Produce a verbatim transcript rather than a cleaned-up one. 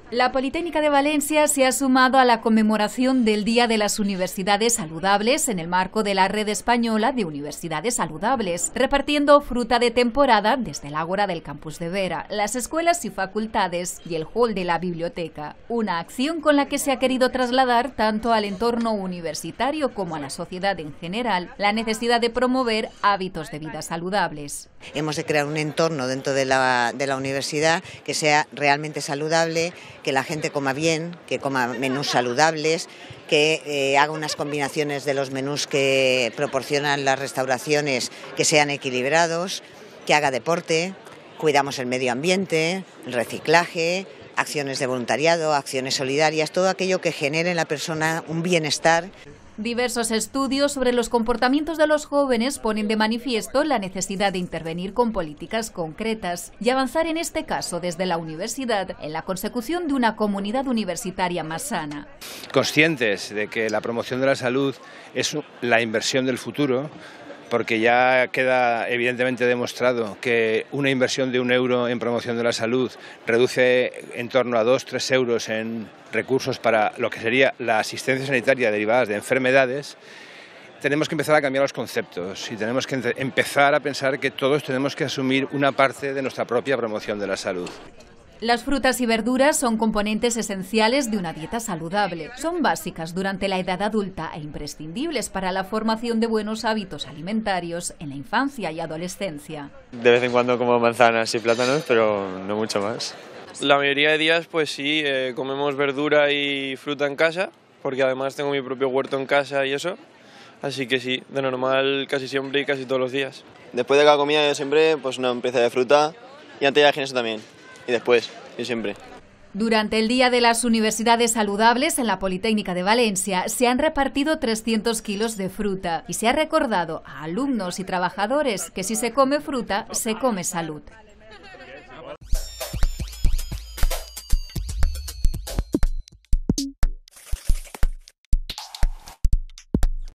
La Politécnica de Valencia se ha sumado a la conmemoración del Día de las Universidades Saludables en el marco de la Red Española de Universidades Saludables, repartiendo fruta de temporada desde el ágora del campus de Vera, las escuelas y facultades y el hall de la biblioteca. Una acción con la que se ha querido trasladar tanto al entorno universitario como a la sociedad en general la necesidad de promover hábitos de vida saludables. Hemos de crear un entorno dentro de la, de la universidad que sea realmente saludable, que la gente coma bien, que coma menús saludables, que eh, haga unas combinaciones de los menús que proporcionan las restauraciones que sean equilibrados, que haga deporte, cuidamos el medio ambiente, el reciclaje, acciones de voluntariado, acciones solidarias, todo aquello que genere en la persona un bienestar. Diversos estudios sobre los comportamientos de los jóvenes ponen de manifiesto la necesidad de intervenir con políticas concretas y avanzar en este caso desde la universidad en la consecución de una comunidad universitaria más sana. Conscientes de que la promoción de la salud es la inversión del futuro, porque ya queda evidentemente demostrado que una inversión de un euro en promoción de la salud reduce en torno a dos, tres euros en recursos para lo que sería la asistencia sanitaria derivada de enfermedades. Tenemos que empezar a cambiar los conceptos y tenemos que empezar a pensar que todos tenemos que asumir una parte de nuestra propia promoción de la salud. Las frutas y verduras son componentes esenciales de una dieta saludable. Son básicas durante la edad adulta e imprescindibles para la formación de buenos hábitos alimentarios en la infancia y adolescencia. De vez en cuando como manzanas y plátanos, pero no mucho más. La mayoría de días, pues sí, eh, comemos verdura y fruta en casa, porque además tengo mi propio huerto en casa y eso. Así que sí, de normal casi siempre y casi todos los días. Después de cada comida yo siempre pues una pieza de fruta y antes de gimnasio también. Y después, y siempre. Durante el Día de las Universidades Saludables en la Politécnica de Valencia se han repartido trescientos kilos de fruta y se ha recordado a alumnos y trabajadores que si se come fruta, se come salud.